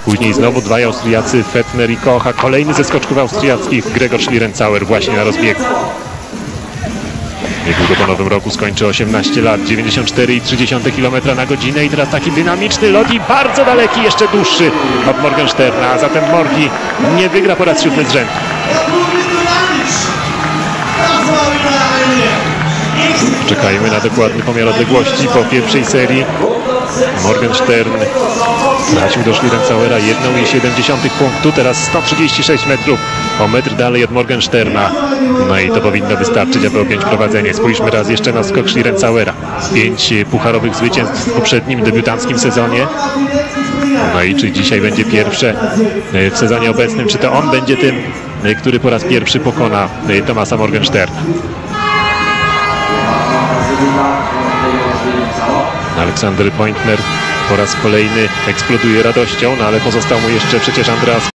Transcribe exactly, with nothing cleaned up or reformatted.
Później znowu dwaj Austriacy, Fettner i Koch, a kolejny ze skoczków austriackich, Gregor Schlierenzauer, właśnie na rozbiegu. Niedługo po nowym roku skończy osiemnaście lat, dziewięćdziesiąt cztery przecinek trzy kilometra na godzinę i teraz taki dynamiczny lot i bardzo daleki, jeszcze dłuższy od Morgensterna, a zatem Morgi nie wygra po raz siódmy z rzędu. Czekajmy na dokładny pomiar odległości po pierwszej serii. Morgenstern stracił do Schlierenzauera jedną przecinek siedem punktu, teraz sto trzydzieści sześć metrów, o metr dalej od Morgensterna. No i to powinno wystarczyć, aby objąć prowadzenie. Spójrzmy raz jeszcze na skok Schlierenzauera. Pięć pucharowych zwycięstw w poprzednim debiutanckim sezonie. No i czy dzisiaj będzie pierwsze w sezonie obecnym, czy to on będzie tym, który po raz pierwszy pokona Thomasa Morgensterna. Aleksander Pointner po raz kolejny eksploduje radością, no ale pozostał mu jeszcze przecież Andreas